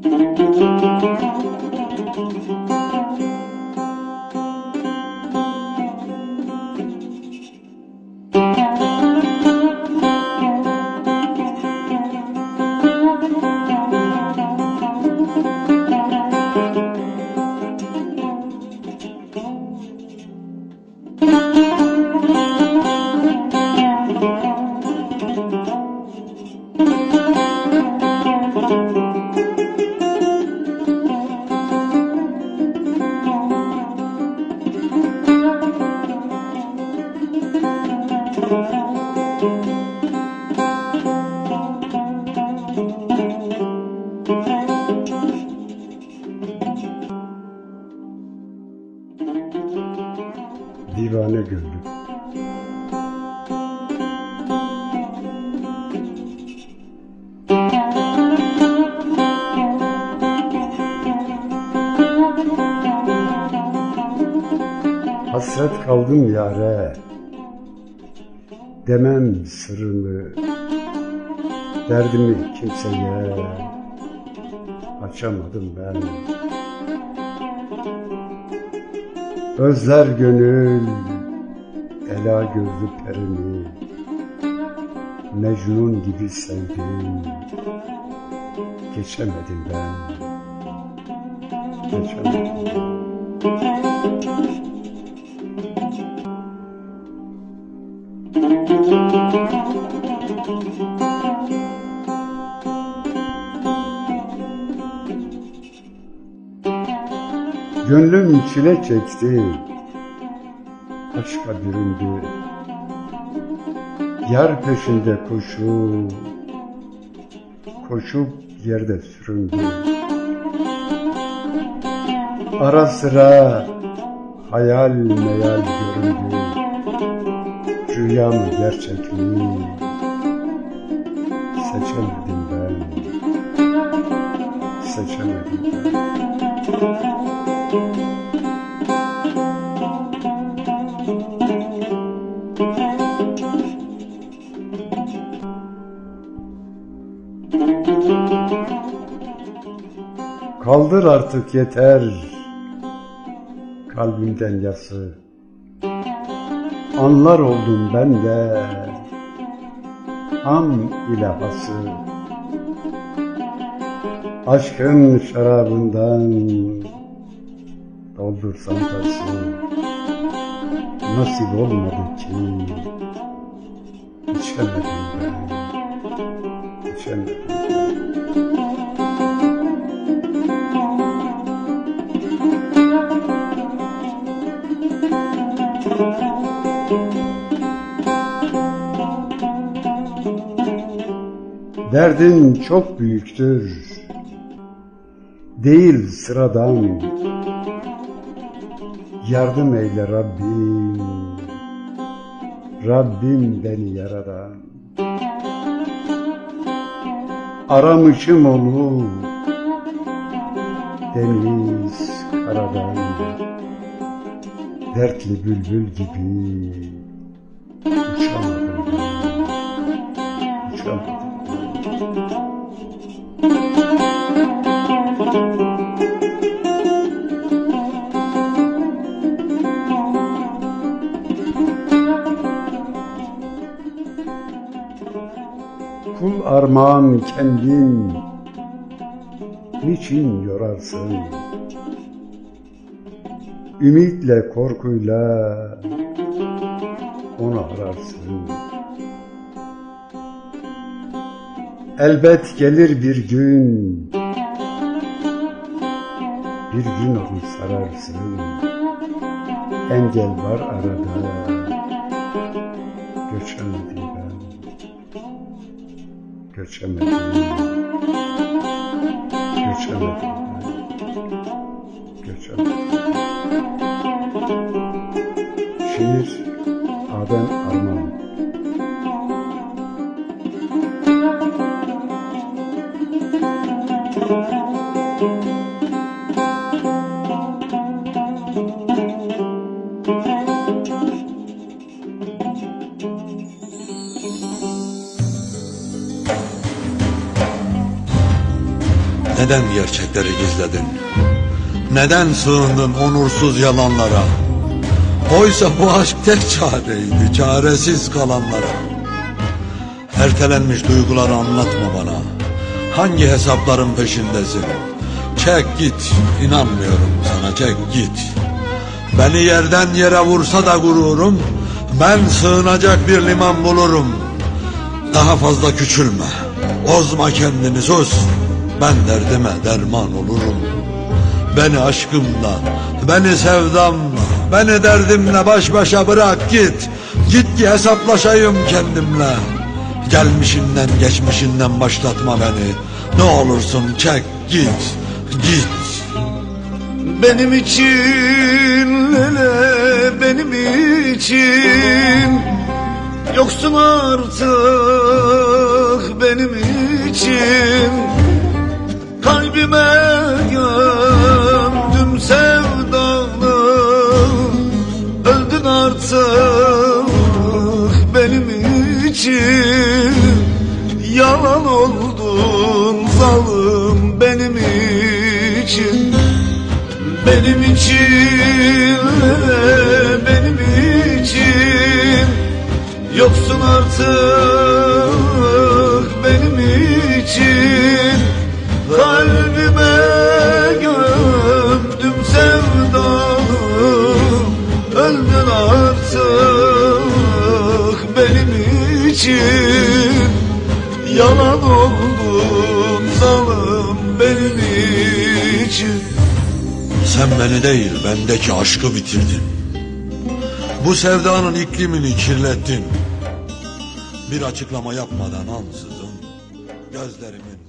Divane gönlüm. Hasret kaldım yâre, demem sırrımı, derdimi kimseye açamadım ben. Özler gönül ela gözlü perini, Mecnun gibi sevdim, geçemedim ben, geçemedim. Gönlüm çile çekti, aşka büründü, yar peşinde koşup yerde süründü. Ara sıra hayal meyal göründü, rüya mı gerçek mi seçemedim ben, seçemedim ben. Kaldır artık yeter kalbimden yası, anlar oldum ben de am ile hası. Aşkın şarabından doldursan tası, nasip olmadı ki içemedim ben, içemedim ben. Derdin çok büyüktür, değil sıradan. Yardım eyle Rabbim, Rabbim beni yaradan. Aramışım onu deniz karadan, dertli bülbül gibi uçamadım ben, uçamadım. Kul armağan kendin niçin yorarsın? Ümitle korkuyla onu ararsın. Elbet gelir bir gün onu sararsın. Engel var arada, göçemedim ben, göçemedim, göçemedim ben, göçemedim. Şiir Adem Arman. Neden gerçekleri gizledin? Neden sığındın onursuz yalanlara? Oysa bu aşk tek çareydi, çaresiz kalanlara. Ertelenmiş duyguları anlatma bana. Hangi hesapların peşindesin? Çek git, inanmıyorum sana, çek git. Beni yerden yere vursa da gururum, ben sığınacak bir liman bulurum. Daha fazla küçülme, bozma kendini, sus. Ben derdime derman olurum. Beni aşkımla, beni sevdamla, beni derdimle baş başa bırak git. Git ki hesaplaşayım kendimle. Gelmişinden geçmişinden başlatma beni. Ne olursun çek git, git. Benim için lele, benim için yoksun artık benim için. Kalbime gömdüm sevdanı, öldün artık benim için. Yalan oldun zalim benim için. Benim için, benim için yoksun artık benim için. Kalbime gömdüm sevdanı, öldün artık benim için. Yalan oldun zalim benim için. Sen beni değil, bendeki aşkı bitirdin. Bu sevdanın iklimini kirlettin. Bir açıklama yapmadan ansızın gözlerimin